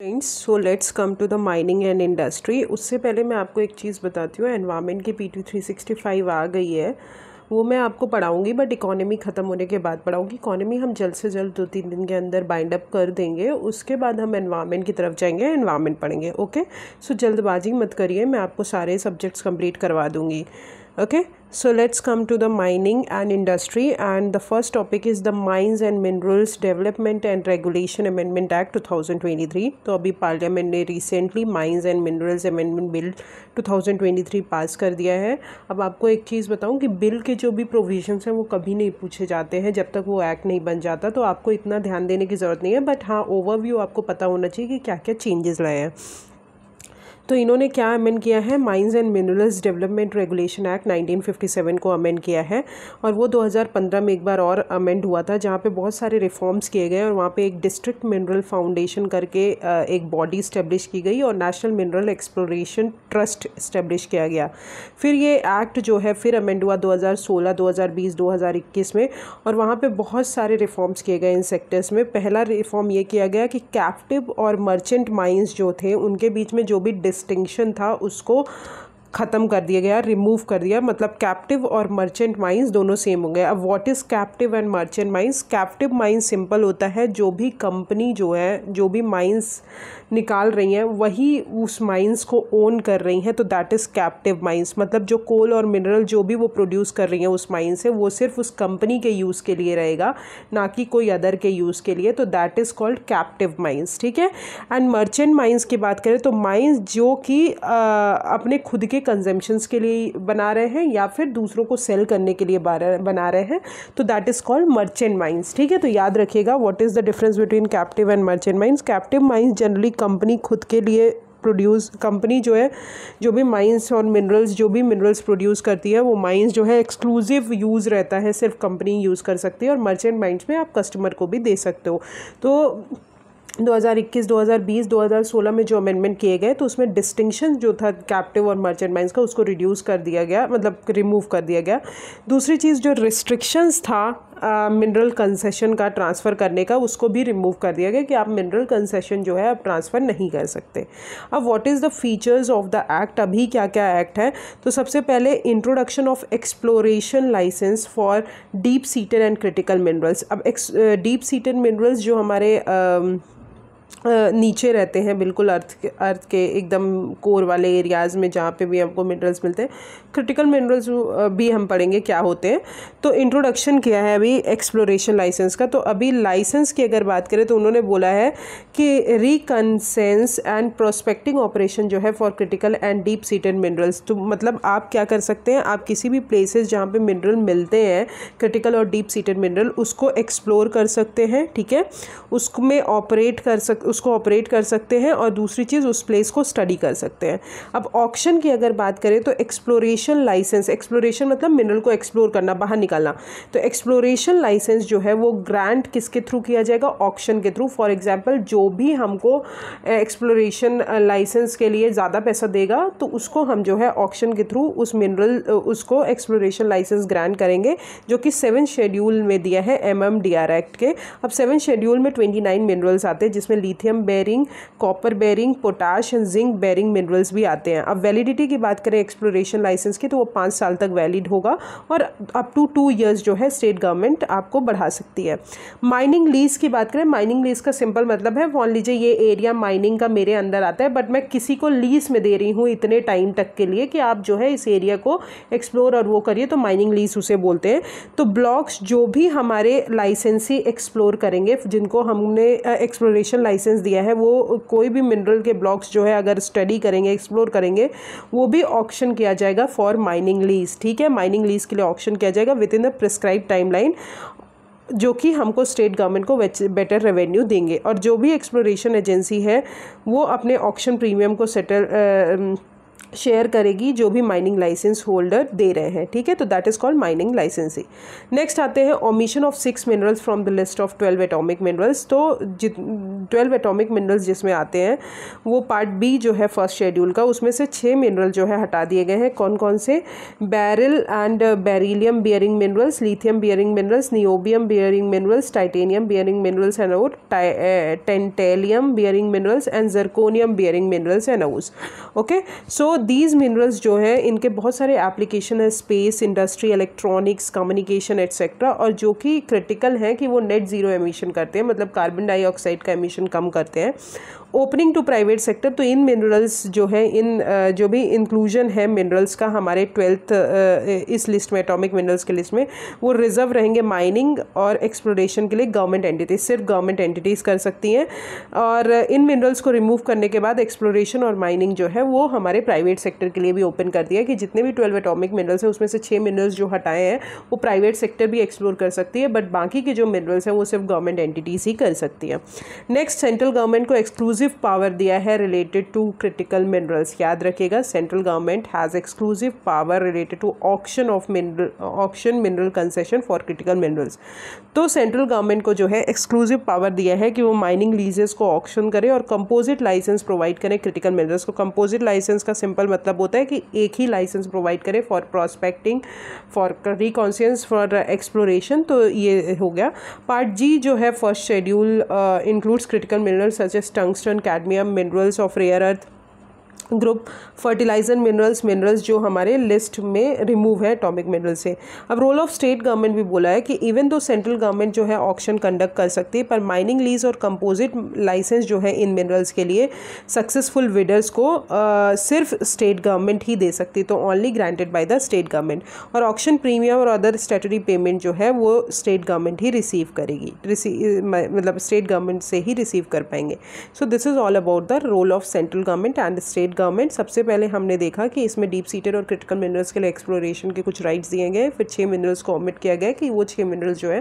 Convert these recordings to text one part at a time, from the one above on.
Friends, so let's come to the mining and industry. उससे पहले मैं आपको एक चीज़ बताती हूँ। एनवायरनमेंट की PT 365 आ गई है, वो मैं आपको पढ़ाऊँगी, बट इकोनॉमी ख़त्म होने के बाद पढ़ाऊँगी। इकोनॉमी हम जल्द से जल्द 2-3 दिन के अंदर बाइंड अप कर देंगे, उसके बाद हम एनवायरनमेंट की तरफ जाएंगे, एनवायरनमेंट पढ़ेंगे। ओके, सो जल्दबाजी मत करिए, मैं आपको सारे सब्जेक्ट्स कंप्लीट करवा दूँगी। Okay, so let's come to the mining and industry, and the first topic is the Mines and Minerals Development and Regulation Amendment Act 2023। तो अभी पार्लियामेंट ने recently mines and minerals amendment bill 2023 pass कर दिया है। अब आपको एक चीज़ बताऊं कि बिल के जो भी प्रोविजंस हैं वो कभी नहीं पूछे जाते हैं जब तक वो एक्ट नहीं बन जाता, तो आपको इतना ध्यान देने की ज़रूरत नहीं है। बट हाँ, ओवरव्यू आपको पता होना चाहिए कि क्या क्या चेंजेस लाए हैं। तो इन्होंने क्या अमेंड किया है, mines and minerals development regulation act 1957 को अमेंड किया है, और वो 2015 में एक बार और अमेंड हुआ था, जहाँ पे बहुत सारे रिफॉर्म्स किए गए और वहाँ पे एक डिस्ट्रिक्ट मिनरल फाउंडेशन करके एक बॉडी इस्टेब्लिश की गई और national mineral exploration trust establish किया गया। फिर ये एक्ट जो है फिर अमेंड हुआ 2016, 2020, 2021 में, और वहाँ पे बहुत सारे रिफॉर्म्स किए गए इन सेक्टर्स में। पहला रिफॉर्म ये किया गया कि कैप्टिव और मर्चेंट माइंस जो थे उनके बीच में जो भी डिस्टिंक्शन था उसको ख़त्म कर दिया गया, रिमूव कर दिया, मतलब कैप्टिव और मर्चेंट माइंस दोनों सेम हो गए। अब what is captive and merchant mines? Captive mines simple होता है, जो भी कंपनी जो है जो भी माइंस निकाल रही हैं वही उस माइंस को ओन कर रही हैं, तो दैट इज़ कैप्टिव माइंस। मतलब जो कोल और मिनरल जो भी वो प्रोड्यूस कर रही हैं उस माइन से, वो सिर्फ उस कंपनी के यूज़ के लिए रहेगा, ना कि कोई अदर के यूज़ के लिए, तो that is called captive mines. ठीक है। एंड मर्चेंट माइंस की बात करें तो माइंस जो कि अपने खुद के कंजम्पशंस के लिए बना रहे हैं या फिर दूसरों को सेल करने के लिए बना रहे हैं, तो that is called merchant mines. ठीक है, तो याद रखिएगा what is the difference between captive and merchant mines. Captive mines generally company खुद के लिए कंपनी जो है जो भी माइंस और मिनरल्स जो भी मिनरल्स प्रोड्यूस करती है वो माइंस जो है एक्सक्लूसिव यूज़ रहता है, सिर्फ कंपनी यूज़ कर सकती है, और मर्चेंट माइंस में आप कस्टमर को भी दे सकते हो। तो 2021, 2020, 2016 में जो अमेंडमेंट किए गए तो उसमें डिस्टिंक्शन जो था कैप्टिव और मर्चेंट माइंस का उसको रिड्यूस कर दिया गया, मतलब रिमूव कर दिया गया। दूसरी चीज़ जो रिस्ट्रिक्शंस था मिनरल कंसेशन का ट्रांसफ़र करने का, उसको भी रिमूव कर दिया गया कि आप मिनरल कंसेशन जो है अब ट्रांसफ़र नहीं कर सकते। अब what is the features of the act? अभी क्या क्या एक्ट है, तो सबसे पहले introduction of exploration licence for deep seated and critical minerals. अब डीप सीटेड मिनरल्स जो हमारे नीचे रहते हैं, बिल्कुल अर्थ के एकदम कोर वाले एरियाज़ में जहाँ पे भी हमको मिनरल्स मिलते हैं। क्रिटिकल मिनरल्स भी हम पढ़ेंगे क्या होते हैं। तो इंट्रोडक्शन किया है अभी एक्सप्लोरेशन लाइसेंस का। तो अभी लाइसेंस की अगर बात करें तो उन्होंने बोला है कि रिकन्सेंस एंड प्रोस्पेक्टिंग ऑपरेशन जो है for critical and deep seated minerals. तो मतलब आप क्या कर सकते हैं, आप किसी भी प्लेसेस जहाँ पे मिनरल मिलते हैं, क्रिटिकल और डीप सीटेड मिनरल, उसको एक्सप्लोर कर सकते हैं। ठीक है, उसको ऑपरेट कर सकते हैं, और दूसरी चीज़ उस प्लेस को स्टडी कर सकते हैं। अब ऑक्शन की अगर बात करें तो एक्सप्लोरेशन लाइसेंस, एक्सप्लोरेशन मतलब मिनरल को एक्सप्लोर करना, बाहर निकालना, तो एक्सप्लोरेशन लाइसेंस जो है वो ग्रांट किसके थ्रू किया जाएगा? ऑक्शन के थ्रू। फॉर एग्जांपल जो भी हमको एक्सप्लोरेशन लाइसेंस के लिए ज़्यादा पैसा देगा तो उसको हम जो है ऑक्शन के थ्रू उस मिनरल उसको एक्सप्लोरेशन लाइसेंस ग्रांट करेंगे, जो कि 7 शेड्यूल में दिया है MMDR एक्ट के। अब 7 शेड्यूल में 29 मिनरल्स आते हैं, जिसमें lithium bearing, copper bearing, potash and zinc bearing minerals भी आते हैं। अब वैलिडिटी की बात करें एक्सप्लोरेशन लाइसेंस की तो वो 5 साल तक वैलिड होगा, और अप टू 2 इयर्स जो है स्टेट गवर्नमेंट आपको बढ़ा सकती है। माइनिंग लीज की बात करें, माइनिंग लीज का सिंपल मतलब है, मान लीजिए ये एरिया माइनिंग का मेरे अंदर आता है, बट मैं किसी को लीज में दे रही हूँ इतने टाइम तक के लिए कि आप जो है इस एरिया को एक्सप्लोर और वो करिए, तो माइनिंग लीज उसे बोलते हैं। तो ब्लॉक्स जो भी हमारे लाइसेंसी एक्सप्लोर करेंगे, जिनको हमने एक्सप्लोरेशन लाइसेंस दिया है, वो कोई भी मिनरल के ब्लॉक्स जो है अगर स्टडी करेंगे, एक्सप्लोर करेंगे, वो भी ऑक्शन किया जाएगा फॉर माइनिंग लीज। ठीक है, माइनिंग लीज के लिए ऑक्शन किया जाएगा with in the prescribe timeline, जो कि हमको स्टेट गवर्नमेंट को बेटर रेवेन्यू देंगे। और जो भी एक्सप्लोरेशन एजेंसी है वो अपने ऑक्शन प्रीमियम को शेयर करेगी जो भी माइनिंग लाइसेंस होल्डर दे रहे हैं, ठीक है। तो that is called mining licensee. Next आते हैं omission of 6 minerals from the list of 12 atomic minerals. तो 12 एटॉमिक मिनरल्स जिसमें आते हैं वो पार्ट बी जो है फर्स्ट शेड्यूल का, उसमें से 6 मिनरल जो है हटा दिए गए हैं। कौन कौन से? Beryl and beryllium bearing minerals, lithium bearing minerals, niobium bearing minerals, titanium bearing minerals and और tantalum bearing minerals and zirconium bearing minerals and ores. Okay, so these minerals जो है इनके बहुत सारे एप्लीकेशन है, space, industry, electronics, communication etcetera, और जो कि क्रिटिकल हैं कि वो नेट ज़ीरो एमिशन करते हैं, मतलब कार्बन डाइऑक्साइड का एमिशन कम करते हैं। ओपनिंग टू प्राइवेट सेक्टर, तो इन मिनरल्स जो है इन जो भी इंक्लूजन है मिनरल्स का हमारे 12th इस लिस्ट में, एटॉमिक मिनरल्स के लिस्ट में, वो रिजर्व रहेंगे माइनिंग और एक्सप्लोरेशन के लिए गवर्नमेंट एंटिटीज, सिर्फ गवर्नमेंट एंटिटीज कर सकती हैं। और इन मिनरल्स को रिमूव करने के बाद एक्सप्लोरेशन और माइनिंग जो है वो हमारे प्राइवेट सेक्टर के लिए भी ओपन कर दिया कि जितने भी 12 एटॉमिक मिनरल्स हैं उसमें से 6 मिनरल्स जो हटाए हैं वो प्राइवेट सेक्टर भी एक्सप्लोर कर सकती है, बट बाकी के जो मिनरल्स हैं वो सिर्फ गवर्नमेंट एंटिटीज ही कर सकती है। नेक्स्ट, सेंट्रल गवर्नमेंट को एक्सक्लूसिव पावर दिया है रिलेटेड टू क्रिटिकल मिनरल्स। याद रखिएगा, central government has exclusive power related to auction of mineral concession for critical minerals. तो सेंट्रल गवर्नमेंट को जो है एक्सक्लूसिव पावर दिया है कि वो माइनिंग लीजेस को ऑक्शन करे और कंपोजिट लाइसेंस प्रोवाइड करें क्रिटिकल मिनरल्स को। कंपोजिट लाइसेंस का सिंपल मतलब होता है कि एक ही लाइसेंस प्रोवाइड करे for prospecting, for reconnaissance, for exploration. तो ये हो गया। पार्ट जी जो है first schedule includes critical minerals such as tungsten, cadmium, minerals of rare earth group, fertiliser minerals, minerals जो हमारे लिस्ट में रिमूव है एटॉमिक मिनरल से। अब रोल ऑफ स्टेट गवर्नमेंट भी बोला है कि इवन दो सेंट्रल गवर्नमेंट जो है ऑक्शन कंडक्ट कर सकती है, पर माइनिंग लीज और कंपोजिट लाइसेंस जो है इन मिनरल्स के लिए सक्सेसफुल बिडर्स को सिर्फ स्टेट गवर्नमेंट ही दे सकती है, तो only granted by the state government. और ऑक्शन प्रीमियम और अदर स्टैट्यूटरी पेमेंट जो है वो स्टेट गवर्नमेंट ही रिसीव करेगी, मतलब स्टेट गवर्नमेंट से ही रिसीव कर पाएंगे। So this is all about the role of central government and state government. सबसे पहले हमने देखा कि इसमें डीप सीटेड और क्रिटिकल मिनरल्स के लिए एक्सप्लोरेशन के कुछ राइट्स दिए गए, फिर 6 मिनरल्स को ओमिट किया गया कि वो 6 मिनरल्स जो है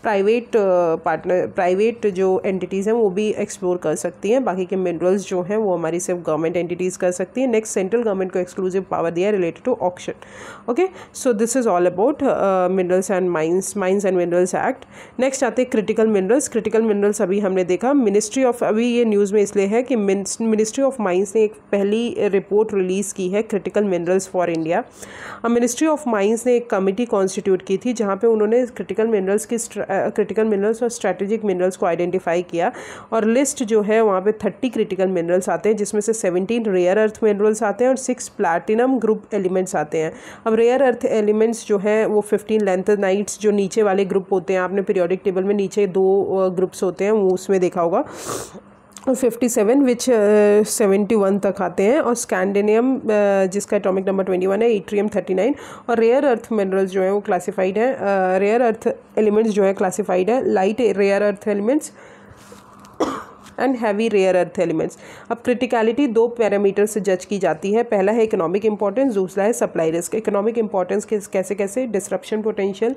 प्राइवेट जो एंटिटीज़ हैं वो भी एक्सप्लोर कर सकती हैं, बाकी के मिनरल्स जो हैं वो हमारी सिर्फ गवर्नमेंट एंटिटीज़ कर सकती हैं। नेक्स्ट, सेंट्रल गवर्नमेंट को एक्सक्लूसिव पावर दिया related to auction. Okay, so this is all about minerals and mines and minerals act. Next आते हैं क्रिटिकल मिनरल्स। क्रिटिकल मिनरल्स अभी हमने देखा, मिनिस्ट्री ऑफ, अभी ये न्यूज़ में इसलिए है कि मिनिस्ट्री ऑफ माइंस ने एक पहली रिपोर्ट रिलीज़ की है critical minerals for India. Ministry of mines ने एक कमेटी कॉन्स्टिट्यूट की थी जहाँ पे उन्होंने क्रिटिकल मिनरल्स और स्ट्रेटेजिक मिनरल्स को आइडेंटिफाई किया, और लिस्ट जो है वहाँ पे 30 क्रिटिकल मिनरल्स आते हैं, जिसमें से 17 रेयर अर्थ मिनरल्स आते हैं और 6 प्लैटिनम ग्रुप एलिमेंट्स आते हैं। अब रेयर अर्थ एलिमेंट्स जो है वो 15 लैंथेनाइट्स, जो नीचे वाले ग्रुप होते हैं, आपने पीरियोडिक टेबल में नीचे 2 ग्रुप्स होते हैं वो उसमें देखा होगा, और 57 विच 71 तक आते हैं, और स्कैंडिनियम जिसका एटॉमिक नंबर 21 है, इट्रियम 39, और रेयर अर्थ मिनरल्स जो है वो क्लासिफाइड है, रेयर अर्थ एलिमेंट्स जो है क्लासिफाइड है, light rare earth elements and heavy rare earth elements. अब क्रिटिकलिटी 2 पैरामीटर से जज की जाती है, पहला है इकोनॉमिक इंपॉर्टेंस, दूसरा है सप्लाई रिस्क। इकोनॉमिक इंपॉर्टेंस कैसे कैसे? Disruption potential,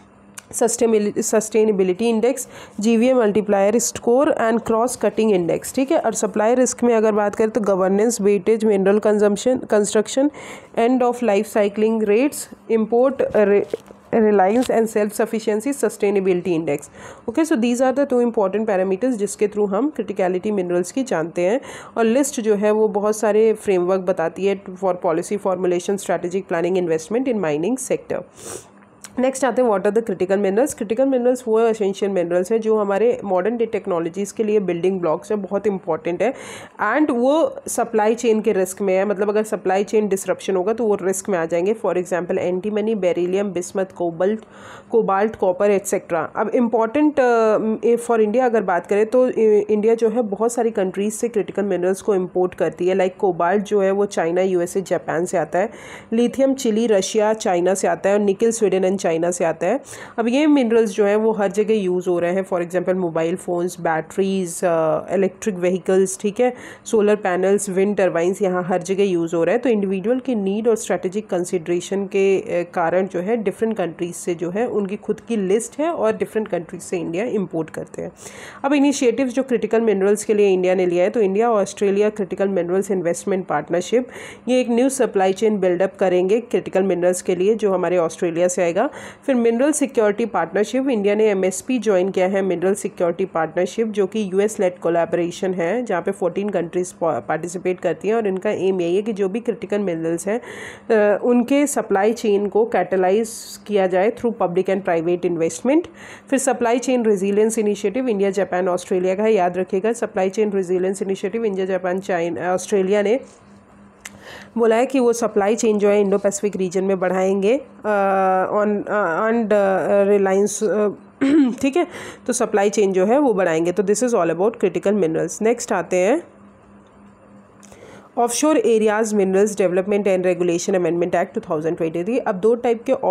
sustainability index, GVA multiplier score and cross cutting index, ठीक है। और सप्लाई रिस्क में अगर बात करें तो governance, weightage, mineral construction, end of life cycling rates, import reliance and self sufficiency, sustainability index. Okay, so these are the 2 important parameters जिसके through हम क्रिटिकलिटी मिनरल्स की जानते हैं। और लिस्ट जो है वो बहुत सारे फ्रेमवर्क बताती है for policy formulation, strategic planning, investment in mining sector. Next आते हैं what are the critical minerals. Critical minerals वो एसेंशियल मिनरल्स हैं जो हमारे मॉडर्न डे टेक्नोलॉजीज़ के लिए बिल्डिंग ब्लॉक्स है, बहुत इंपॉर्टेंट है, एंड वो सप्लाई चेन के रिस्क में है, मतलब अगर सप्लाई चेन डिसरप्शन होगा तो वो रिस्क में आ जाएंगे। For example antimony, beryllium, bismuth, cobalt, copper etcetera. अब इम्पॉर्टेंट फॉर इंडिया अगर बात करें तो इंडिया जो है बहुत सारी कंट्रीज़ से क्रिटिकल मिनरल्स को इम्पोर्ट करती है, लाइक कोबाल्ट जो है वो चाइना, यूएसए, जापान से आता है, लिथियम चिली, रशिया, चाइना से आता है, और निकल स्वीडन एंड चाइना से आता है। अब ये मिनरल्स जो है वो हर जगह यूज़ हो रहे हैं, for example mobile phones, batteries, electric vehicles, ठीक है, सोलर पैनल्स, विंड टर्बाइंस, यहाँ हर जगह यूज़ हो रहा है। तो इंडिविजुअल की नीड और स्ट्रेटेजिक कंसिड्रेशन के कारण जो है डिफरेंट कंट्रीज़ से जो है उनकी खुद की लिस्ट है और डिफरेंट कंट्रीज से इंडिया इंपोर्ट करते हैं। अब इनिशिएटिव्स जो क्रिटिकल मिनरल्स के लिए इंडिया ने लिया है, तो India Australia critical minerals investment partnership, ये एक न्यू सप्लाई चेन बिल्डअप करेंगे क्रिटिकल मिनरल्स के लिए जो हमारे ऑस्ट्रेलिया से आएगा। फिर मिनरल सिक्योरिटी पार्टनरशिप, इंडिया ने MSP ज्वाइन किया है मिनरल सिक्योरिटी पार्टनरशिप, जो कि US लेड कोलैबोरेशन है जहाँ पे 14 कंट्रीज पार्टिसिपेट करती हैं और इनका एम यही है कि जो भी क्रिटिकल मिनरल्स हैं उनके सप्लाई चेन को कैटलाइज किया जाए through public and private investment. फिर supply chain resilience initiative, India Japan Australia का है, याद रखिएगा। Supply chain resilience initiative India Japan China Australia ने बोला है कि वो सप्लाई चेन जो है इंडो पैसिफिक रीजन में बढ़ाएंगे ऑन रिलायंस, ठीक है, तो सप्लाई चेन जो है वो बढ़ाएंगे। तो this is all about critical minerals. Next आते हैं offshore areas minerals development and regulation amendment act 2023। अब दो टाइप के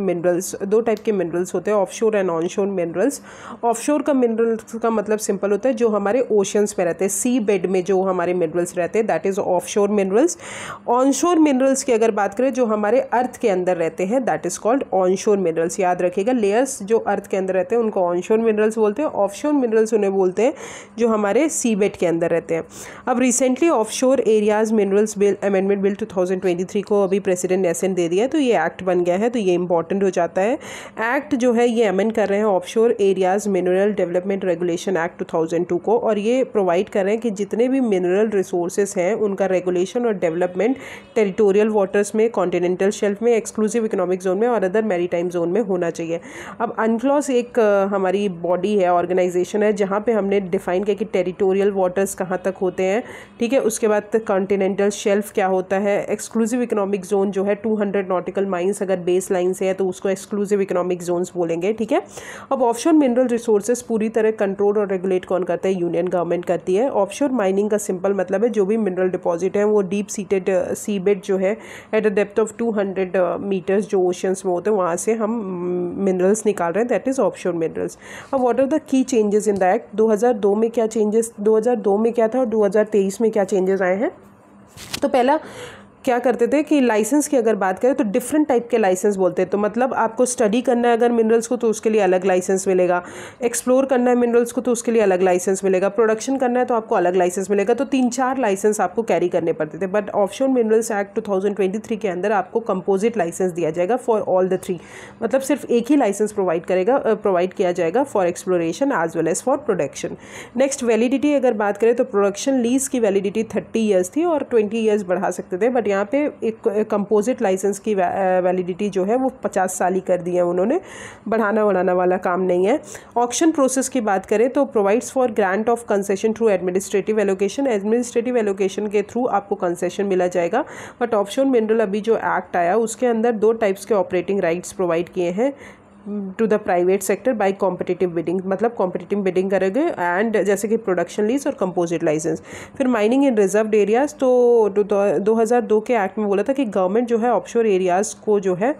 मिनरल्स होते हैं, offshore and onshore minerals. Offshore का मिनरल्स का मतलब सिंपल होता है जो हमारे ओशंस में रहते हैं, सी बेड में जो हमारे मिनरल्स रहते हैं, that is offshore minerals. Onshore minerals की अगर बात करें जो हमारे अर्थ के अंदर रहते हैं, that is called onshore minerals. याद रखिएगा, लेयर्स जो अर्थ के अंदर रहते हैं उनको ऑनशोर मिनरल्स बोलते हैं। ऑफशोर मिनरल्स उन्हें बोलते हैं जो हमारे सी बेड के अंदर रहते हैं। अब recently offshore areas minerals bill amendment bill 2023 को अभी प्रेसिडेंट ने असेंट दे दिया है, तो ये एक्ट बन गया है, तो ये इंपॉर्टेंट हो जाता है। एक्ट जो है ये अमेंड कर रहे हैं offshore areas mineral development regulation act 2002 को, और ये प्रोवाइड कर रहे हैं कि जितने भी मिनरल रिसोर्सेज हैं उनका रेगुलेशन और डेवलपमेंट टेरिटोरियल वाटर्स में, कॉन्टिनेंटल शेल्फ में, एक्सक्लूसिव इकोनॉमिक जोन में और अदर मैरीटाइम जोन में होना चाहिए। अब अनक्लॉस एक हमारी बॉडी है, ऑर्गेनाइजेशन है, जहाँ पे हमने डिफाइन किया कि टेरिटोरियल वाटर्स कहाँ तक होते हैं, ठीक है, उसके बाद कॉन्टिनेंटल शेल्फ क्या होता है, एक्सक्लूसिव इकोनॉमिक जोन जो है 200 नॉटिकल माइल्स अगर बेस लाइन से है तो उसको एक्सक्लूसिव इकोनॉमिक जोन्स बोलेंगे, ठीक है। अब ऑफशोर मिनरल रिसोर्सेज पूरी तरह कंट्रोल और रेगुलेट कौन करता है? यूनियन गवर्नमेंट करती है। ऑफशोर माइनिंग का सिंपल मतलब है जो भी मिनरल डिपॉजिट है वो डीप सीटेड सी बेड जो है at a depth of 200 metres जो ओशंस में होते हैं वहाँ से हम मिनरल्स निकाल रहे हैं, दैट इज़ ऑफशोर मिनरल्स। अब what are the key changes in the act? 2002 में क्या चेंजेस, 2002 में क्या था और 2023 में क्या चेंजेस आए हैं? तो पहला क्या करते थे कि लाइसेंस की अगर बात करें तो डिफरेंट टाइप के लाइसेंस बोलते हैं। तो मतलब आपको स्टडी करना है अगर मिनरल्स को तो उसके लिए अलग लाइसेंस मिलेगा, एक्सप्लोर करना है मिनरल्स को तो उसके लिए अलग लाइसेंस मिलेगा, प्रोडक्शन करना है तो आपको अलग लाइसेंस मिलेगा। तो 3-4 लाइसेंस आपको कैरी करने पड़ते थे। बट ऑफशोर मिनरल्स एक्ट 2023 के अंदर आपको कंपोजिट लाइसेंस दिया जाएगा फॉर ऑल द 3, मतलब सिर्फ एक ही लाइसेंस प्रोवाइड किया जाएगा for exploration as well as for production. Next validity अगर बात करें तो प्रोडक्शन लीज की वैलिडिटी 30 ईयर्स थी और 20 ईयर्स बढ़ा सकते थे, बट यहाँ पे एक कंपोजिट लाइसेंस की वैलिडिटी जो है वो 50 साल ही कर दी है उन्होंने, बढ़ाना बढ़ाना वाला काम नहीं है। ऑक्शन प्रोसेस की बात करें तो provides for grant of concession through administrative allocation, administrative allocation के थ्रू आपको कंसेशन मिला जाएगा। बट ऑफशोर मिनरल अभी जो एक्ट आया उसके अंदर 2 टाइप्स के ऑपरेटिंग राइट्स प्रोवाइड किए हैं to the private sector by competitive bidding, मतलब कॉम्पिटिटिव बिडिंग करेंगे एंड जैसे कि प्रोडक्शन लीज और कंपोजिट लाइसेंस। फिर माइनिंग इन रिजर्व्ड एरियाज, तो 2002 के एक्ट में बोला था कि गवर्नमेंट जो है ऑफशोर एरियाज़ को जो है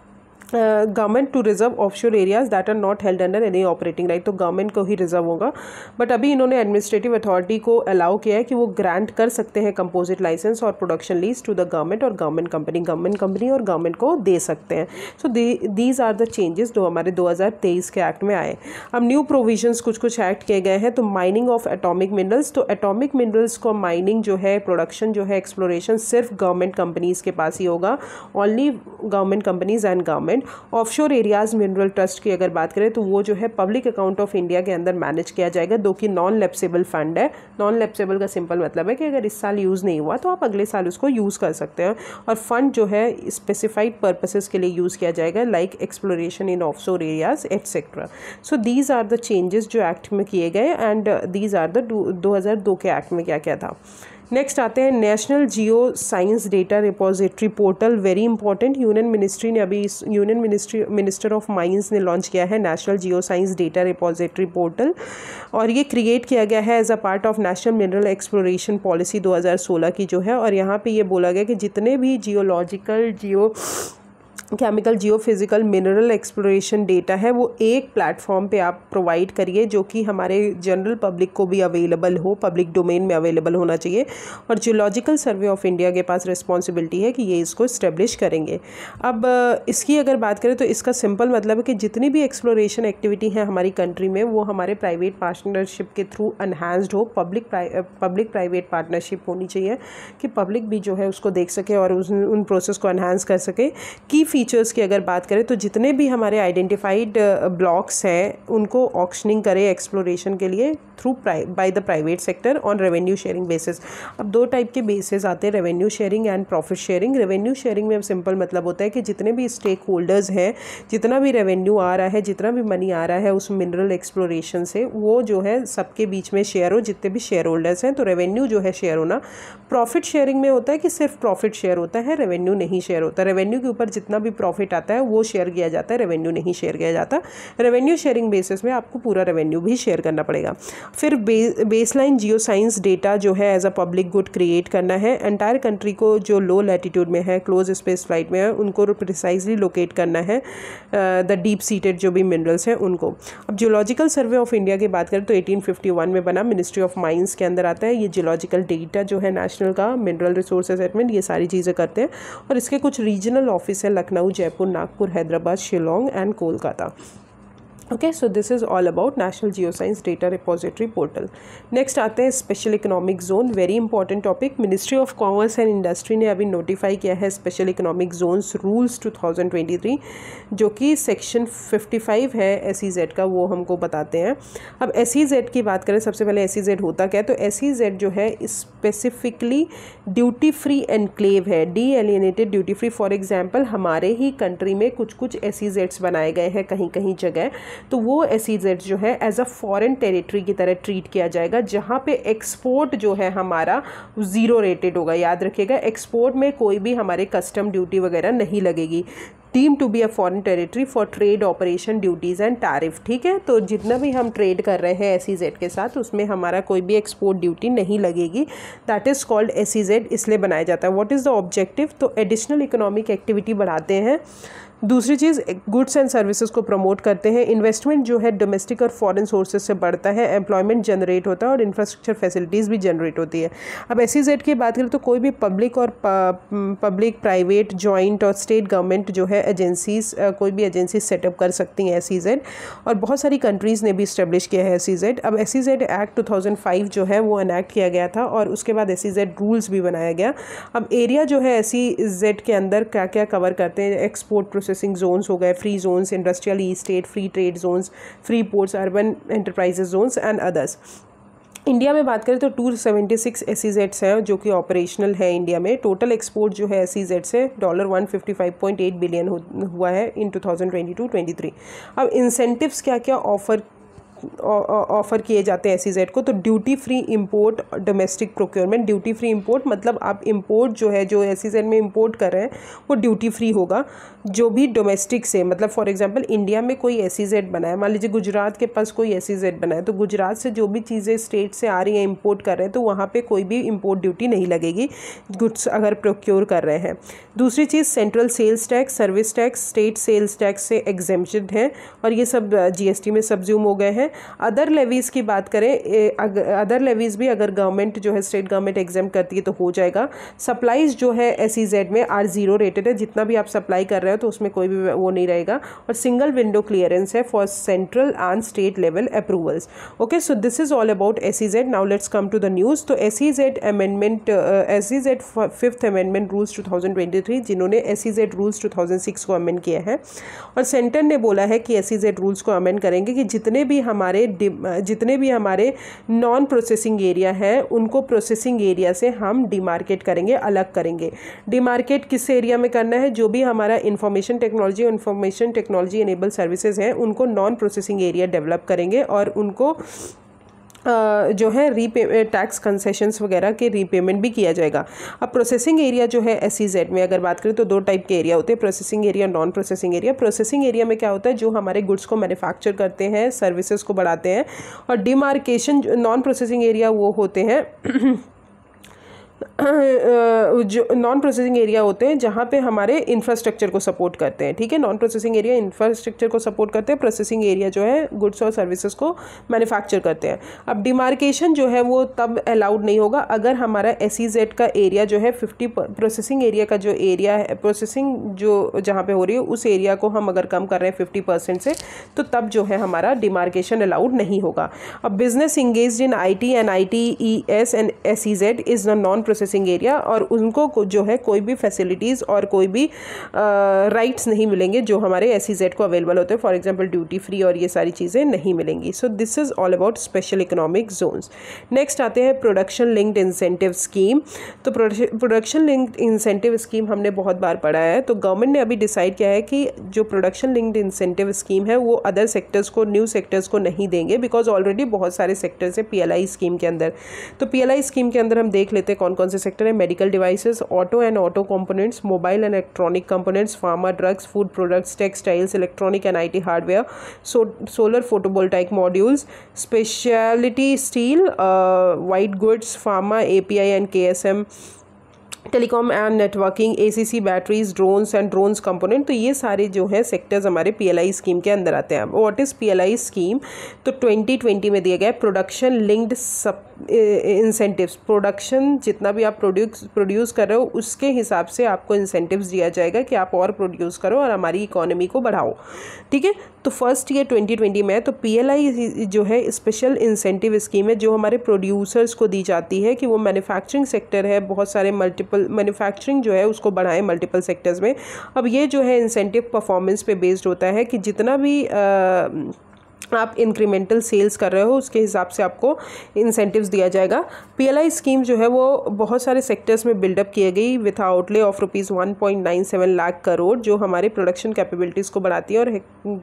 government to reserve offshore areas that are not held under any operating right, तो गवर्नमेंट को ही रिजर्व होगा। बट अभी इन्होंने एडमिनिस्ट्रेटिव अथॉरिटी को अलाउ किया है कि वो ग्रांट कर सकते हैं कंपोजिट लाइसेंस और production lease to the government और गवर्नमेंट कंपनी और गवर्नमेंट को दे सकते हैं। So these are the changes जो हमारे 2023 के एक्ट में आए। अब न्यू प्रोविजंस कुछ एक्ट किए गए हैं। तो माइनिंग ऑफ एटॉमिक मिनरल्स, तो एटॉमिक मिनरल्स को माइनिंग जो है, प्रोडक्शन जो है, एक्सप्लोरेशन सिर्फ गवर्नमेंट कंपनीज़ के पास ही होगा, only government companies and government. Offshore areas mineral trust की अगर बात करें तो वो जो है पब्लिक अकाउंट ऑफ इंडिया के अंदर मैनेज किया जाएगा, दो कि नॉन लैप्सेबल फंड है। नॉन लैप्सेबल का सिंपल मतलब है कि अगर इस साल यूज़ नहीं हुआ तो आप अगले साल उसको यूज़ कर सकते हैं, और फंड जो है स्पेसिफाइड पर्पसेस के लिए यूज़ किया जाएगा like exploration in offshore areas etcetera. So these are the changes जो एक्ट में किए गए एंड दीज आर द 2002 के एक्ट में क्या क्या था। नेक्स्ट आते हैं national geoscience data repository portal, very important. Union ministry ने अभी मिनिस्टर ऑफ माइंस ने लॉन्च किया है national geoscience data repository portal, और ये क्रिएट किया गया है as a part of national mineral exploration policy 2016 की जो है। और यहाँ पे ये बोला गया कि जितने भी chemical, geophysical, mineral exploration data है वो एक प्लेटफॉर्म पे आप प्रोवाइड करिए जो कि हमारे जनरल पब्लिक को भी अवेलेबल हो, पब्लिक डोमेन में अवेलेबल होना चाहिए। और जियोलॉजिकल सर्वे ऑफ इंडिया के पास रिस्पॉन्सिबिलिटी है कि ये इसको इस्टेब्लिश करेंगे। अब इसकी अगर बात करें तो इसका सिंपल मतलब है कि जितनी भी एक्सप्लोरेशन एक्टिविटी है हमारी कंट्री में वो हमारे प्राइवेट पार्टनरशिप के थ्रू एनहांस्ड हो, पब्लिक प्राइवेट पार्टनरशिप होनी चाहिए कि पब्लिक भी जो है उसको देख सके और उन प्रोसेस को एनहांस कर सके। की फीचर्स की अगर बात करें तो जितने भी हमारे आइडेंटिफाइड ब्लॉक्स हैं उनको ऑक्शनिंग करें एक्सप्लोरेशन के लिए through by the private sector on revenue sharing basis. अब दो टाइप के बेसिस आते हैं, revenue sharing and profit sharing. Revenue sharing में सिंपल मतलब होता है कि जितने भी स्टेक होल्डर्स हैं, जितना भी रेवेन्यू आ रहा है, जितना भी मनी आ रहा है उस मिनरल एक्सप्लोरेशन से, वो जो है सबके बीच में शेयर हो, जितने भी शेयर होल्डर्स हैं। तो रेवेन्यू जो है शेयर होना। प्रॉफिट शेयरिंग में होता है कि सिर्फ प्रॉफिट शेयर होता है, रेवेन्यू नहीं शेयर होता। रेवेन्यू के ऊपर जितना भी प्रॉफिट आता है वो शेयर किया जाता है, रेवेन्यू नहीं शेयर किया जाता। रेवेन्यू शेयरिंग बेसिस में आपको पूरा रेवेन्यू भी शेयर करना पड़ेगा। फिर बेसलाइन जियो साइंस डेटा जो है as a public good create करना है। एंटायर कंट्री को जो लो लैटिट्यूड में है, क्लोज स्पेस फ्लाइट में है, उनको प्रिसाइजली लोकेट करना है द डीप सीटेड जो भी मिनरल्स हैं उनको। अब जियोलॉजिकल सर्वे ऑफ इंडिया की बात करें तो 1851 में बना, मिनिस्ट्री ऑफ माइंस के अंदर आता है। ये जियोलॉजिकल डेटा जो है नेशनल का, मिनरल रिसोर्स असेसमेंट, ये सारी चीज़ें करते हैं। और इसके कुछ रीजनल ऑफिस है Lucknow, Jaipur, Nagpur, Hyderabad, Shillong and Kolkata. Okay, so this is all about national geoscience data repository portal. Next आते हैं special economic zone, very important topic. Ministry of commerce and industry ने अभी नोटिफाई किया है स्पेशल इकोनॉमिक जोन्स रूल्स 2023, जो कि section 55 है SEZ का, वो हमको बताते हैं। अब SEZ की बात करें, सबसे पहले SEZ होता क्या है, तो SEZ जो है स्पेसिफिकली ड्यूटी फ्री एनक्लेव है, delineated duty free. For example हमारे ही कंट्री में कुछ कुछ SEZs बनाए गए हैं कहीं कहीं जगह, तो वो SEZ जो है एज अ फॉरेन टेरिटरी की तरह ट्रीट किया जाएगा, जहाँ पे एक्सपोर्ट जो है हमारा ज़ीरो रेटेड होगा। याद रखिएगा, एक्सपोर्ट में कोई भी हमारे कस्टम ड्यूटी वगैरह नहीं लगेगी। Deem to be a foreign territory for trade operation duties and tariff. ठीक है, तो जितना भी हम ट्रेड कर रहे हैं SEZ के साथ, उसमें हमारा कोई भी एक्सपोर्ट ड्यूटी नहीं लगेगी। दैट इज़ कॉल्ड SEZ, इसलिए बनाया जाता है। व्हाट इज़ द ऑब्जेक्टिव, तो एडिशनल इकोनॉमिक एक्टिविटी बढ़ाते हैं। दूसरी चीज़, गुड्स एंड सर्विसेज को प्रमोट करते हैं। इन्वेस्टमेंट जो है डोमेस्टिक और फॉरेन सोर्सेज से बढ़ता है, एम्प्लॉयमेंट जनरेट होता है और इंफ्रास्ट्रक्चर फैसिलिटीज़ भी जनरेट होती है। अब SEZ की बात करें तो कोई भी पब्लिक और पब्लिक, प्राइवेट, जॉइंट और स्टेट गवर्नमेंट जो है एजेंसीज, कोई भी एजेंसी सेटअप कर सकती हैं SEZ, और बहुत सारी कंट्रीज़ ने भी इस्टेब्लिश किया है SEZ। अब SEZ एक्ट 2005 जो है वो अनैक्ट किया गया था और उसके बाद SEZ रूल्स भी बनाया गया। अब एरिया जो है SEZ के अंदर क्या क्या कवर करते हैं, एक्सपोर्ट प्रोसेसिंग जोन्स हो गए, free zones, industrial estate, free trade zones, free ports, urban enterprises zones and others. India में बात करें तो 276 SEZs हैं जो कि ऑपरेशनल है इंडिया में। टोटल एक्सपोर्ट जो है SEZ से $155.8 बिलियन हुआ है इन 2022-23। अब इंसेंटिव्स क्या क्या ऑफ़र किए जाते हैं SEZ को, तो duty free import, domestic procurement. Duty free import मतलब आप इंपोर्ट जो है, जो SEZ में इंपोर्ट कर रहे हैं वो ड्यूटी फ्री होगा। जो भी डोमेस्टिक से, मतलब फॉर एग्जांपल इंडिया में कोई SEZ बनाए, मान लीजिए गुजरात के पास कोई SEZ बनाए, तो गुजरात से जो भी चीज़ें स्टेट से आ रही हैं इंपोर्ट कर रहे हैं, तो वहाँ पे कोई भी इंपोर्ट ड्यूटी नहीं लगेगी गुड्स अगर प्रोक्योर कर रहे हैं। दूसरी चीज़, central sales tax, service tax, state sales tax से एग्जेम्प्टेड है और ये सब GST में सब्ज्यूम हो गए हैं। अदर लेवीज़ की बात करें, अदर लेवीज़ भी अगर गवर्नमेंट जो है, स्टेट गवर्नमेंट एग्जेम्प्ट करती है तो हो जाएगा। सप्लाईज जो है SEZ में आर ज़ीरो रेटेड है, जितना भी आप सप्लाई कर रहे हो तो उसमें कोई भी वो नहीं रहेगा। और सिंगल विंडो क्लियरेंस है for central and state level approvals. Okay, so this is all about SEZ। Now let's come to the news. तो SEZ amendment, SEZ 5th amendment rules 2023, जिन्होंने SEZ रूल्स 2006 को अमेंड किया है, और centre ने बोला है कि SEZ रूल्स को अमेंड करेंगे कि जितने भी हमारे नॉन प्रोसेसिंग एरिया है उनको प्रोसेसिंग एरिया से हम डिमार्केट करेंगे, अलग करेंगे। डिमार्केट किस एरिया में करना है, जो भी हमारा इंफॉर्मेशन टेक्नोलॉजी एनेबल सर्विसेज हैं उनको नॉन प्रोसेसिंग एरिया डेवलप करेंगे और उनको जो है टैक्स कंसेशंस वगैरह के रीपेमेंट भी किया जाएगा। अब प्रोसेसिंग एरिया जो है SEZ में अगर बात करें तो दो टाइप के एरिया होते हैं, processing area, non processing area. Processing area में क्या होता है, जो हमारे गुड्स को मैन्युफैक्चर करते हैं, सर्विसेज को बढ़ाते हैं। और डिमार्केशन, नॉन प्रोसेसिंग एरिया वो होते हैं जो नॉन प्रोसेसिंग एरिया होते हैं जहाँ पे हमारे इंफ्रास्ट्रक्चर को सपोर्ट करते हैं, ठीक है। नॉन प्रोसेसिंग एरिया इंफ्रास्ट्रक्चर को सपोर्ट करते हैं, प्रोसेसिंग एरिया जो है गुड्स और सर्विसेज को मैन्युफैक्चर करते हैं। अब डिमार्केशन जो है वो तब अलाउड नहीं होगा अगर हमारा SEZ का एरिया जो है 50 प्रोसेसिंग एरिया का जो एरिया है, प्रोसेसिंग जो जहाँ पे हो रही है उस एरिया को हम अगर कम कर रहे हैं 50% से, तो तब जो है हमारा डिमार्केशन अलाउड नहीं होगा। अब business engaged in IT and ITES and SEZ is the non processing area, और उनको जो है कोई भी फैसिलिटीज़ और कोई भी राइट्स नहीं मिलेंगे जो हमारे SEZ को अवेलेबल होते हैं, फॉर एग्जांपल ड्यूटी फ्री और ये सारी चीज़ें नहीं मिलेंगी। So this is all about special economic zones. Next आते हैं प्रोडक्शन लिंक्ड इंसेंटिव स्कीम। तो प्रोडक्शन लिंक्ड इंसेंटिव स्कीम हमने बहुत बार पढ़ा है। तो गवर्नमेंट ने अभी डिसाइड किया है कि जो प्रोडक्शन लिंक्ड इंसेंटिव स्कीम है वो अदर सेक्टर्स को, न्यू सेक्टर्स को नहीं देंगे, बिकॉज ऑलरेडी बहुत सारे सेक्टर्स हैं PLI स्कीम के अंदर। तो PLI स्कीम के अंदर हम देख लेते हैं कौन कौन से सेक्टर है। Medical devices, auto and auto components, mobile and electronic components, pharma, drugs, food products, textiles, electronic and IT hardware, solar photovoltaic modules, speciality steel, white goods, pharma, API and KSM, telecom and networking, ACC batteries, drones and drones component. तो ये सारे जो है sectors हमारे PLI scheme के अंदर आते हैं। What is PLI scheme? तो 2020 में दिया गया है प्रोडक्शन लिंक्ड इंसेंटिव्स। प्रोडक्शन जितना भी आप प्रोड्यूस कर रहे हो उसके हिसाब से आपको इंसेंटिव्स दिया जाएगा कि आप और प्रोड्यूस करो और हमारी इकोनॉमी को बढ़ाओ, ठीक है। तो फर्स्ट ईयर 2020 में है। तो PLI जो है स्पेशल इंसेंटिव स्कीम है जो हमारे प्रोड्यूसर्स को दी जाती है कि वो मैन्युफैक्चरिंग सेक्टर है, बहुत सारे मल्टीपल मैन्युफैक्चरिंग जो है उसको बढ़ाएं मल्टीपल सेक्टर्स में। अब ये जो है इंसेंटिव परफॉर्मेंस पे बेस्ड होता है कि जितना भी आप इंक्रीमेंटल सेल्स कर रहे हो उसके हिसाब से आपको इंसेंटिव्स दिया जाएगा। PLI स्कीम जो है वो बहुत सारे सेक्टर्स में बिल्डअप की गई with outlay of ₹1.97 lakh crore, जो हमारे प्रोडक्शन कैपेबिलिटीज़ को बढ़ाती है और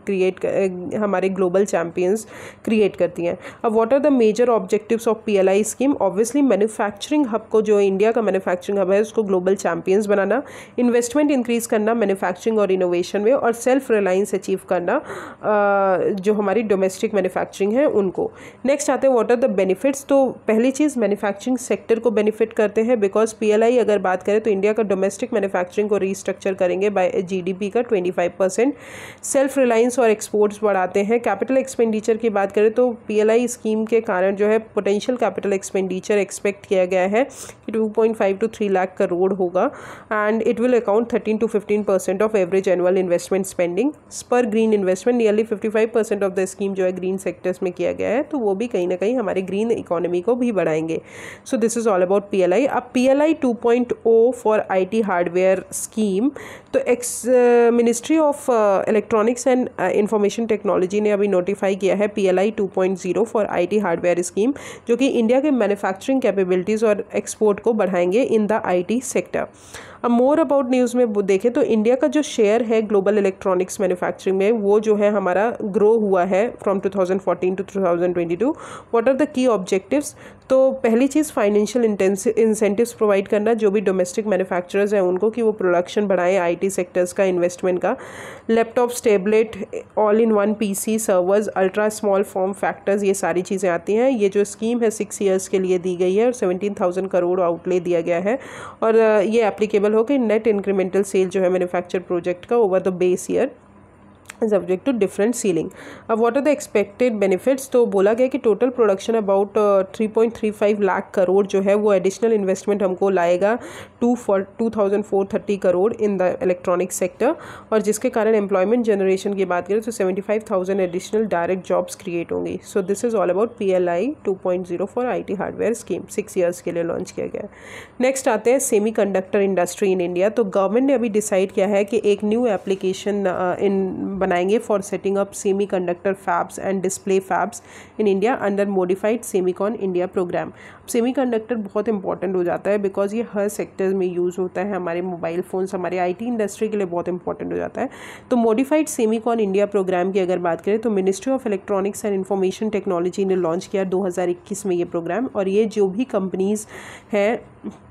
हमारे ग्लोबल चैम्पियंस क्रिएट करती हैं। अब what are the major objectives of PLI scheme? Obviously manufacturing hub को, जो इंडिया का मैन्युफैक्चरिंग हब है उसको ग्लोबल चैम्पियंस बनाना, इन्वेस्टमेंट इंक्रीज करना मैन्युफैक्चरिंग और इनोवेशन में, और सेल्फ रिलायंस अचीव करना जो हमारी डोमेस्टिक मैन्युफैक्चरिंग है उनको। नेक्स्ट आते हैं व्हाट आर द बेनिफिट्स। तो पहली चीज़ मैन्युफैक्चरिंग सेक्टर को बेनिफिट करते हैं, बिकॉज PLI अगर बात करें तो इंडिया का डोमेस्टिक मैन्युफैक्चरिंग को रीस्ट्रक्चर करेंगे बाय GDP का 25%। सेल्फ रिलायंस और एक्सपोर्ट्स बढ़ाते हैं। कैपिटल एक्सपेंडिचर की बात करें तो PLI स्कीम के कारण जो है पोटेंशियल कैपिटल एक्सपेंडिचर एक्सपेक्ट किया गया है कि 2.5 to 3 लाख करोड़ होगा, and it will account 13 to 15% of average annual investment spending. पर green investment nearly 55% of the scheme जो है ग्रीन सेक्टर्स में किया गया है, तो वो भी कहीं ना कहीं हमारे ग्रीन इकोनॉमी को भी बढ़ाएंगे। So this is all about PLI। अब PLI 2.0 for IT hardware scheme. तो ministry of electronics and information technology ने अभी नोटिफाई किया है PLI 2.0 for IT hardware scheme, जो कि इंडिया के मैन्युफैक्चरिंग कैपेबिलिटीज़ और एक्सपोर्ट को बढ़ाएंगे इन द IT सेक्टर। अब मोर अबाउट न्यूज़ में देखें तो इंडिया का जो शेयर है ग्लोबल इलेक्ट्रॉनिक्स मैन्युफैक्चरिंग में, वो जो है हमारा ग्रो हुआ है from 2014 to 2022। What are the key objectives? तो पहली चीज़ फाइनेंशियल इंसेंटिव्स प्रोवाइड करना जो भी डोमेस्टिक मैन्युफैक्चरर्स हैं उनको, कि वो प्रोडक्शन बढ़ाएं IT सेक्टर्स का, इन्वेस्टमेंट का। Laptop, tablet, all in one PC, servers, ultra small form factors, ये सारी चीज़ें आती हैं। ये जो स्कीम है 6 ईयर्स के लिए दी गई है और 17,000 करोड़ आउटले दिया गया है, और ये एप्लीकेबल हो कि नेट इंक्रीमेंटल सेल जो है मैन्युफैक्चर प्रोजेक्ट का over the base year subject to different ceiling. अब what are the expected benefits? तो बोला गया कि total production about 3.35 lakh crore जो है वो एडिशनल इन्वेस्टमेंट हमको लाएगा 2,430 crore in the electronic sector, और जिसके कारण एम्प्लॉयमेंट जनरेशन की बात करें तो 75,000 एडिशनल डायरेक्ट जॉब्स क्रिएट होंगी। So this is all about PLI 2.0 for IT hardware scheme, 6 years के लिए लॉन्च किया गया है। नेक्स्ट आते हैं semiconductor industry in India. तो गवर्नमेंट ने अभी डिसाइड किया है कि एक न्यू एप्लीकेशन बनाएंगे for setting up semiconductor fabs and display fabs in India under modified semicon India programme. Semiconductor बहुत इंपॉर्टेंट हो जाता है बिकॉज ये हर सेक्टर में यूज़ होता है, हमारे मोबाइल फ़ोन्स, हमारे IT इंडस्ट्री के लिए बहुत इंपॉर्टेंट हो जाता है। तो मॉडिफाइड सेमीकॉन इंडिया प्रोग्राम की अगर बात करें तो ministry of electronics and information technology ने लॉन्च किया 2021 में ये प्रोग्राम, और ये जो भी कंपनीज़ हैं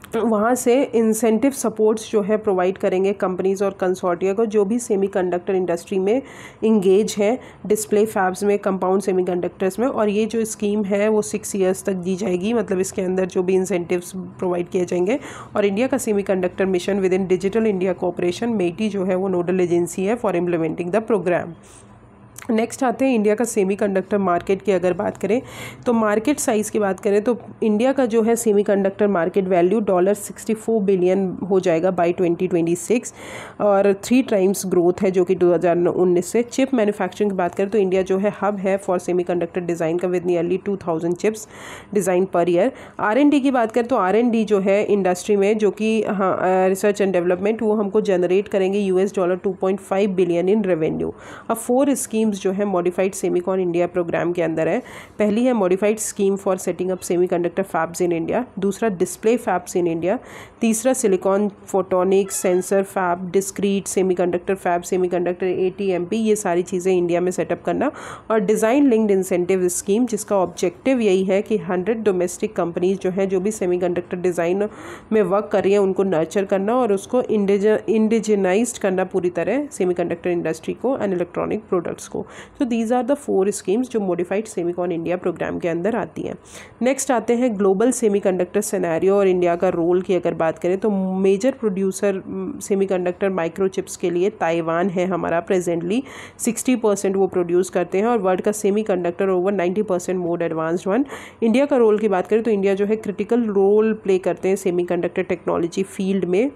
वहाँ से इंसेंटिव सपोर्ट्स जो है प्रोवाइड करेंगे कंपनीज़ और कंसोर्टिया को जो भी सेमीकंडक्टर इंडस्ट्री में इंगेज है, डिस्प्ले फैब्स में, कंपाउंड सेमीकंडक्टर्स में। और ये जो स्कीम है वो 6 ईयर्स तक दी जाएगी, मतलब इसके अंदर जो भी इंसेंटिव्स प्रोवाइड किए जाएंगे। और इंडिया का semiconductor mission within digital India cooperation, MeitY जो है वो नोडल एजेंसी है for implementing the programme. Next आते हैं इंडिया का सेमीकंडक्टर मार्केट की अगर बात करें तो मार्केट साइज़ की बात करें तो इंडिया का जो है सेमीकंडक्टर मार्केट वैल्यू $64 बिलियन हो जाएगा बाय 2026 और 3 टाइम्स ग्रोथ है जो कि 2019 से। चिप मैन्युफैक्चरिंग की बात करें तो इंडिया जो है हब है फॉर सेमीकंडक्टर डिज़ाइन का with nearly 2000 chips design per year. R&D की बात करें तो R&D जो है इंडस्ट्री में जो कि रिसर्च एंड डेवलपमेंट वो हमको जनरेट करेंगे $2.5 बिलियन इन रेवेन्यू। अब 4 स्कीम्स जो है मॉडिफाइड सेमीकॉन इंडिया प्रोग्राम के अंदर है। पहली है modified scheme for setting up semiconductor fabs in India, दूसरा डिस्प्ले फैब्स इन इंडिया, तीसरा silicon photonics sensor fab, discrete semiconductor fab, semiconductor ATMP, ये सारी चीज़ें इंडिया में सेटअप करना। और डिज़ाइन लिंक्ड इंसेंटिव स्कीम जिसका ऑब्जेक्टिव यही है कि 100 डोमेस्टिक कंपनीज जो है जो भी सेमीकंडक्टर डिज़ाइन में वर्क कर रही है उनको नर्चर करना और उसको इंडिजिनाइज्ड करना पूरी तरह सेमीकंडक्टर इंडस्ट्री को एंड इलेक्ट्रॉनिक प्रोडक्ट्स को। So these are the 4 schemes जो मॉडिफाइड सेमीकॉन इंडिया प्रोग्राम के अंदर आती हैं। नेक्स्ट आते हैं ग्लोबल सेमीकंडक्टर सिनेरियो और इंडिया का रोल की अगर बात करें तो मेजर प्रोड्यूसर सेमीकंडक्टर माइक्रोचिप्स के लिए ताइवान है हमारा। प्रेजेंटली 60% वो प्रोड्यूस करते हैं और वर्ल्ड का semiconductor over 90% more advanced one. India का रोल की बात करें तो इंडिया जो है क्रिटिकल रोल प्ले करते हैं सेमीकंडक्टर टेक्नोलॉजी फील्ड में।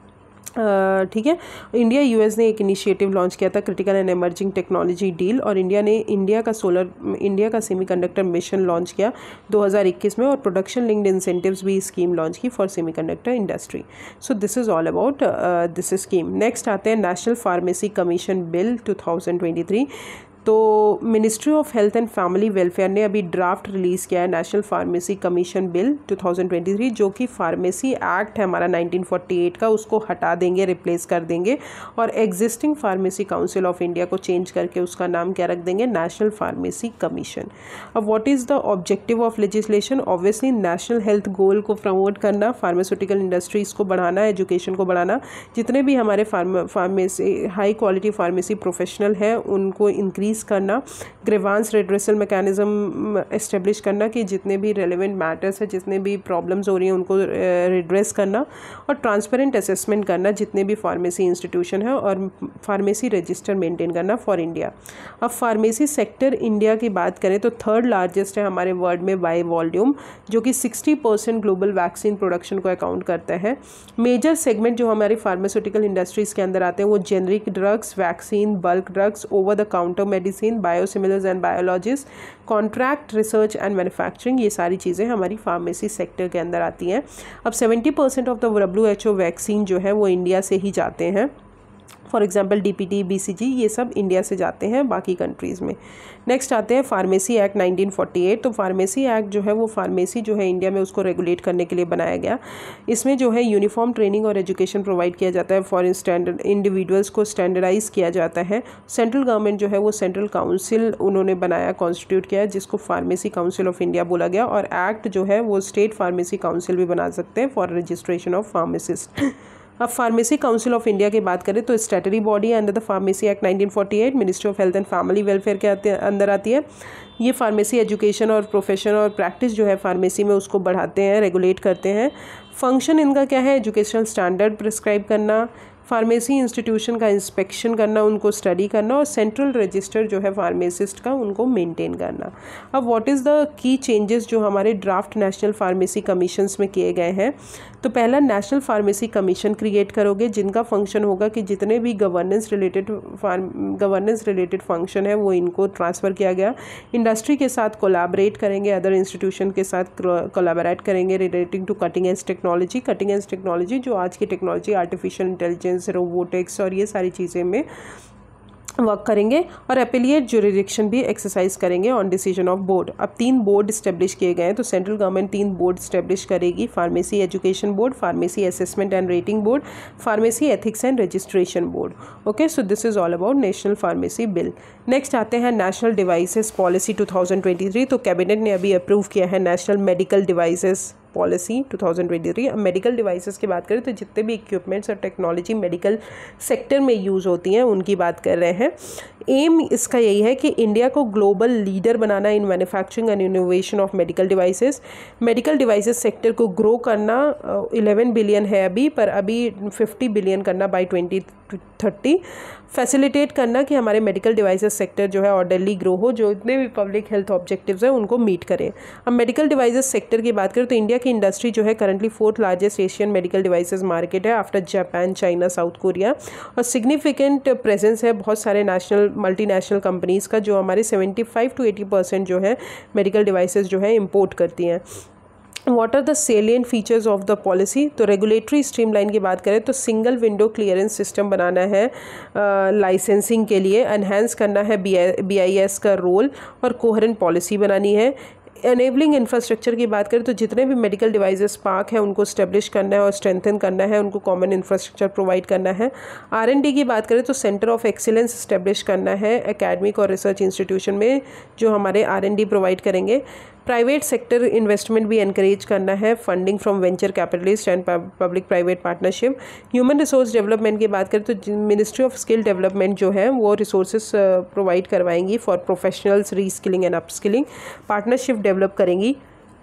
ठीक है, US ने एक इनिशिएटिव लॉन्च किया था critical and emerging technology deal और इंडिया का सेमीकंडक्टर मिशन लॉन्च किया 2021 में और प्रोडक्शन लिंक्ड इंसेंटिव्स भी स्कीम लॉन्च की for semiconductor industry. So this is all about this scheme. Next आते हैं नेशनल फार्मेसी कमीशन बिल 2023। तो ministry of health and family welfare ने अभी ड्राफ्ट रिलीज़ किया है नेशनल फार्मेसी कमीशन बिल 2023 जो कि फार्मेसी एक्ट है हमारा 1948 का, उसको हटा देंगे, रिप्लेस कर देंगे और existing pharmacy council of India को चेंज करके उसका नाम क्या रख देंगे, नेशनल फार्मेसी कमीशन। अब what is the objective of legislation? Obviously national health goal को प्रमोट करना, फार्मास्यूटिकल इंडस्ट्रीज़ को बढ़ाना, एजुकेशन को बढ़ाना, जितने भी हमारे pharmacy high quality pharmacy professional हैं उनको इंक्रीज करना, ग्रीवांस रिड्रेसल मैकेनिज्म एस्टेब्लिश करना कि जितने भी रेलेवेंट मैटर्स है, जितने भी प्रॉब्लम्स हो रही हैं उनको रिड्रेस करना और ट्रांसपेरेंट असेसमेंट करना जितने भी फार्मेसी इंस्टीट्यूशन है और फार्मेसी रजिस्टर मेंटेन करना फॉर इंडिया। अब फार्मेसी सेक्टर इंडिया की बात करें तो 3rd लार्जेस्ट है हमारे वर्ल्ड में बाय वॉल्यूम जो कि 60% ग्लोबल वैक्सीन प्रोडक्शन को अकाउंट करता है। मेजर सेगमेंट जो हमारी फार्मास्यूटिकल इंडस्ट्रीज़ के अंदर आते हैं वो generic drugs, vaccine, bulk drugs, over the counter medicine, biosimilars and biologist, contract research and manufacturing, ये सारी चीज़ें हमारी फार्मेसी सेक्टर के अंदर आती हैं। अब 70% ऑफ द WHO वैक्सीन जो है वो इंडिया से ही जाते हैं। फॉर एग्जांपल DPT, BCG ये सब इंडिया से जाते हैं बाकी कंट्रीज़ में। नेक्स्ट आते हैं फार्मेसी एक्ट 1948। तो फार्मेसी एक्ट जो है वो फार्मेसी जो है इंडिया में उसको रेगुलेट करने के लिए बनाया गया। इसमें जो है यूनिफॉर्म ट्रेनिंग और एजुकेशन प्रोवाइड किया जाता है फॉर स्टैंडर्ड इंडिविजुअल्स को स्टैंडर्डाइज किया जाता है। सेंट्रल गवर्नमेंट जो है वो सेंट्रल काउंसिल उन्होंने बनाया, कॉन्स्टिट्यूट किया जिसको फार्मेसी काउंसिल ऑफ इंडिया बोला गया और एक्ट जो है वो स्टेट फार्मेसी काउंसिल भी बना सकते हैं फॉर रजिस्ट्रेशन ऑफ फार्मासिस्ट। अब फार्मेसी काउंसिल ऑफ इंडिया की बात करें तो statutory body under the pharmacy act 1948 ministry of health and family welfare के अंदर आती है। ये फार्मेसी एजुकेशन और प्रोफेशन और प्रैक्टिस जो है फार्मेसी में उसको बढ़ाते हैं, रेगुलेट करते हैं। फंक्शन इनका क्या है? एजुकेशनल स्टैंडर्ड प्रिस्क्राइब करना, फार्मेसी इंस्टीट्यूशन का इंस्पेक्शन करना, उनको स्टडी करना और सेंट्रल रजिस्टर जो है फार्मेसिस्ट का उनको मेंटेन करना। अब what is the key changes जो हमारे ड्राफ्ट नेशनल फार्मेसी कमीशंस में किए गए हैं? तो पहला नेशनल फार्मेसी कमीशन क्रिएट करोगे जिनका फंक्शन होगा कि जितने भी गवर्नेंस रिलेटेड फंक्शन है वो इनको ट्रांसफ़र किया गया। इंडस्ट्री के साथ कोलैबोरेट करेंगे, अदर इंस्टीट्यूशन के साथ कोलैबोरेट करेंगे relating to cutting edge technology जो आज की टेक्नोलॉजी आर्टिफिशियल इंटेलिजेंस, रोबोटिक्स और ये सारी चीज़ें में वर्क करेंगे और एपिलिएट जुरिडिक्शन भी एक्सरसाइज करेंगे ऑन डिसीजन ऑफ बोर्ड। अब 3 बोर्ड इस्टेब्लिश किए गए हैं तो सेंट्रल गवर्नमेंट 3 बोर्ड इस्टेब्लिश करेगी, pharmacy education board, pharmacy assessment and rating board, pharmacy ethics and registration board. Okay, so this is all about national pharmacy bill. Next आते हैं national devices policy 2023। तो cabinet ने अभी approve किया है national medical devices policy 2023। अब medical devices की बात करें तो जितने भी इक्विपमेंट्स और टेक्नोलॉजी मेडिकल सेक्टर में यूज़ होती हैं उनकी बात कर रहे हैं। एम इसका यही है कि इंडिया को ग्लोबल लीडर बनाना in manufacturing and innovation of medical devices. Medical devices sector को ग्रो करना 11 बिलियन है अभी, पर अभी 50 बिलियन करना बाय 2030। फैसिलिटेट करना कि हमारे मेडिकल डिवाइसेस सेक्टर जो है ऑर्डरली ग्रो हो, जो इतने भी पब्लिक हेल्थ ऑब्जेक्टिव्स हैं उनको मीट करें। अब मेडिकल डिवाइसेस सेक्टर की बात करें तो इंडिया की इंडस्ट्री जो है currently 4th largest Asian medical devices market है after Japan, China, South Korea, और सिग्निफिकेंट प्रेजेंस है बहुत सारे नेशनल मल्टीनेशनल कंपनीज़ का, जो हमारे 75 to 80% जो है मेडिकल डिवाइसेस जो है इम्पोर्ट करती हैं। What are the salient features of the policy? तो रेगुलेटरी स्ट्रीमलाइन की बात करें तो सिंगल विंडो क्लियरेंस सिस्टम बनाना है लाइसेंसिंग के लिए, एनहेंस करना है BIS का रोल, और कोहेरेंट पॉलिसी बनानी है। एनेबलिंग इंफ्रास्ट्रक्चर की बात करें तो जितने भी मेडिकल डिवाइसेस पार्क हैं उनको स्टेब्लिश करना है और स्ट्रेंथन करना है, उनको कॉमन इंफ्रास्ट्रक्चर प्रोवाइड करना है। R&D की बात करें तो सेंटर ऑफ एक्सीलेंस स्टेब्लिश करना है एकेडमिक और रिसर्च इंस्टीट्यूशन में, जो हमारे R&D प्रोवाइड करेंगे। प्राइवेट सेक्टर इन्वेस्टमेंट भी एनकरेज करना है, funding from venture capitalist and public private partnership. Human resource development की बात करें तो मिनिस्ट्री ऑफ स्किल डेवलपमेंट जो है वो रिसोर्सेज प्रोवाइड करवाएंगी for professionals reskilling and upskilling. Partnership develop करेंगी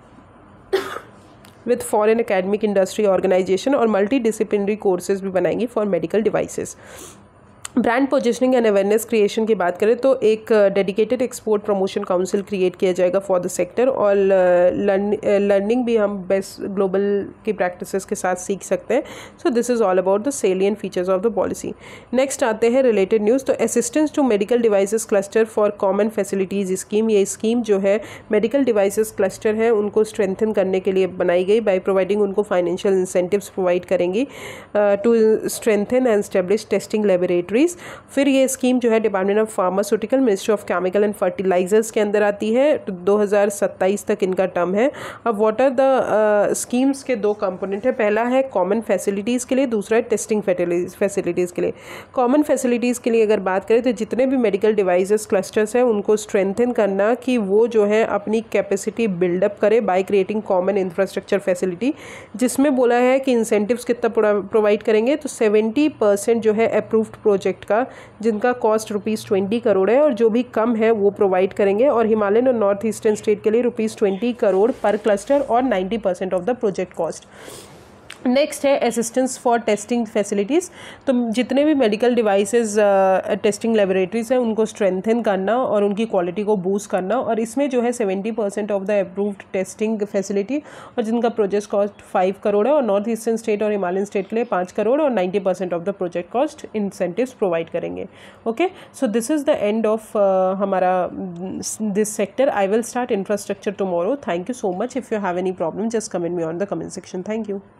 with foreign academic industry organization, और मल्टी डिसिप्लिनरी कोर्सेज भी बनाएंगी for medical devices. Brand positioning and awareness creation की बात करें तो एक dedicated export promotion council create किया जाएगा फॉर द सेक्टर, और लर्निंग भी हम बेस्ट ग्लोबल की प्रैक्टिसेस के साथ सीख सकते हैं। So this is all about the salient features of the policy. Next आते हैं रिलेटेड न्यूज़। तो assistance to medical devices cluster for common facilities scheme, ये स्कीम जो है मेडिकल डिवाइसेस क्लस्टर है उनको स्ट्रेंथन करने के लिए बनाई गई बाय प्रोवाइडिंग उनको फाइनेंशियल इंसेंटिव्स प्रोवाइड करेंगी to strengthen and establish testing laboratory. फिर ये स्कीम जो है department of pharmaceutical, ministry of chemical and fertilizers के अंदर आती है। 2027 तक इनका टर्म है। अब व्हाट आर द स्कीम्स के दो कंपोनेंट है, पहला है कॉमन फैसिलिटीज़ के लिए, दूसरा है टेस्टिंग फैसिलिटीज़ के लिए। कॉमन फैसिलिटीज़ के लिए अगर बात करें तो जितने भी मेडिकल डिवाइसेस क्लस्टर्स हैं उनको स्ट्रेंथन करना कि वो जो है अपनी कैपेसिटी बिल्डअप करे by creating common infrastructure facility, जिसमें बोला है कि इंसेंटिव्स कितना प्रोवाइड करेंगे, तो 70% जो है अप्रूव्ड प्रोजेक्ट का जिनका कॉस्ट ₹20 करोड़ है, और जो भी कम है वो प्रोवाइड करेंगे, और हिमालयन और नॉर्थ ईस्टर्न स्टेट के लिए ₹20 करोड़ पर क्लस्टर और 90% of the project cost. Next है असिस्टेंस फॉर टेस्टिंग फैसिलिटीज़। तो जितने भी मेडिकल डिवाइसेस टेस्टिंग लेबोरेटरीज हैं उनको स्ट्रेंथन करना और उनकी क्वालिटी को बूस्ट करना, और इसमें जो है 70% of the approved testing facility, और जिनका प्रोजेक्ट कॉस्ट 5 करोड़ है, और नॉर्थ ईस्टर्न स्टेट और हिमालयन स्टेट के लिए 5 करोड़, और 90% of the project cost incentives provide करेंगे। Okay, so this is the end of हमारा this sector. I will start infrastructure tomorrow. Thank you so much. If you have any problem just comment me on the comment section. Thank you.